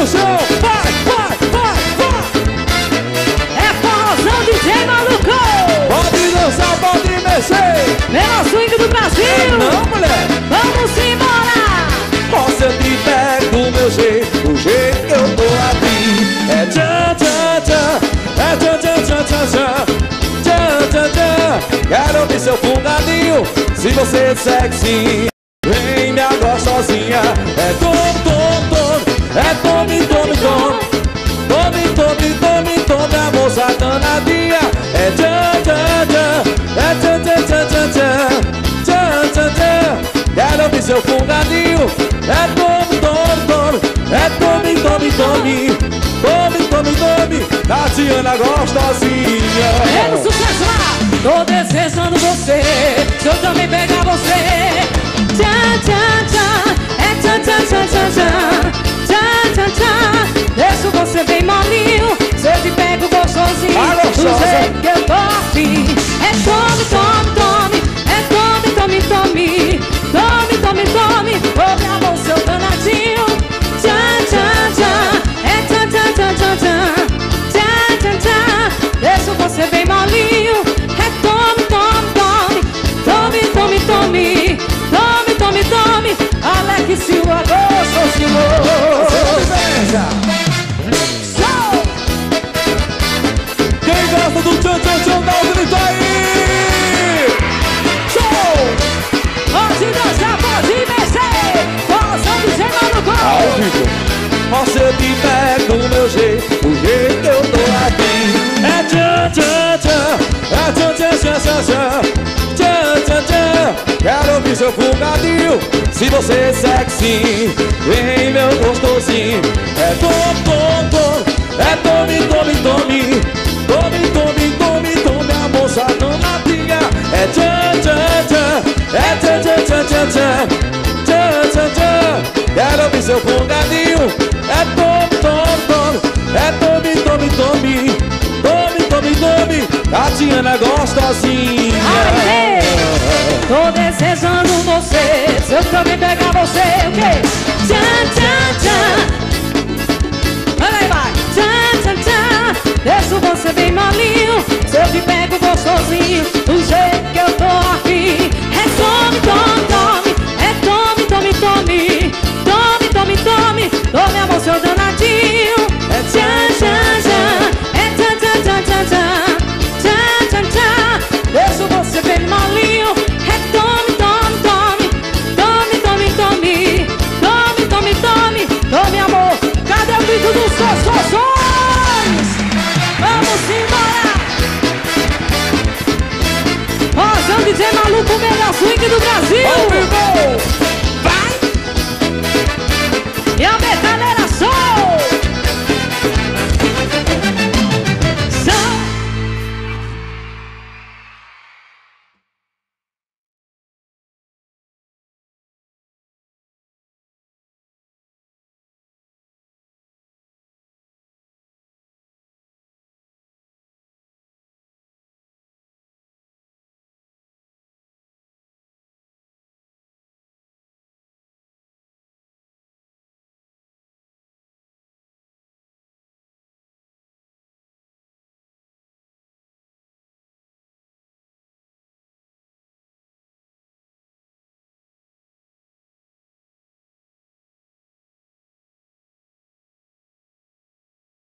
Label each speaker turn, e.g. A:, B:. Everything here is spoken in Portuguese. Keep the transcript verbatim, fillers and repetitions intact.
A: no chão. Vai, vai, vai, vai.
B: É forrozão D J Maluco.
A: Pode dançar, pode mexer.
B: Melhor swing do Brasil.
A: Não, mulher.
B: Vamos embora.
A: Posso eu te pego do meu jeito, do jeito que eu tô aqui. É tchan, tchan, tchan. É tchan, tchan, tchan, tchan, tchan. Tchan, tchan, tchan. Quero ouvir seu fungadinho. Se você é sexy, vem me agora sozinha. É tom, tom, tom. É tome, tome, tome. Tome, tome, tome, tome, a moça danadinha. É tchan, tchan, tchan. É tchan, tchan, tchan, tchan, tchan. Tchan, tchan, tchan. Quero ouvir seu fungadinho. É tome, tome, tome. É tome, tome, tome. Tome, tome, tome. Tatiana gostosinha.
B: É o sucesso lá. Tô desejando você. Se eu também pegar você. Tchan, tchan, tchan. É tchan, tchan, tchan, tchan, tchan. Tchan, tchan, tchan. Deixo você bem molinho. Se eu te pego gostosinho.
A: Ah, gostosa.
B: Do jeito que eu tô afim. É tome, tome, tome. É tome, tome, tome. Tome, tome, tome. Ouve a mão, seu danadinho. Tchan, tchan, tchan. É tchan, tchan, tchan, tchan, tchan. Tchan, tchan, tchan. Deixo você bem molinho. É tome, tome, tome. Tome, tome, tome. Tome, tome, tome. Alex Silva, gostosinho. Show!
A: Quem gosta do tchan, tchan, tchan, dá um grito aí! Show!
B: Pode dançar, pode mexer. Forrozão D J Maluco.
A: Ao vivo. Posso eu te pego do meu jeito, do jeito que eu tô aqui. É tchan, tchan, tchan. É tchan, tchan, tchan, tchan, tchan. Tchan, tchan, tchan. Quero ouvir seu fungadinho. Se você é sexy, vem meu gostosinho. É tom, tom, tom. É tome, tome, tome. Tome, tome, tome, tome, a moça danadinha. É tchan, tchan, tchan. É tchan, tchan, tchan, tchan, tchan. Tchan, tchan, tchan. Quero ouvir seu fungadinho. É tom, tom, tom. É tome, tome, tome. Tome, tome, tome. Tatiana gostosinha.
B: Aê! Tô desejando você. Se eu também pegar você, o quê? Tchan, tchan, tchan. Vai, vai, vai. Tchan, tchan, tchan. Deixo você bem molinho. Se eu te pego gostosinho, do jeito que eu tô afim.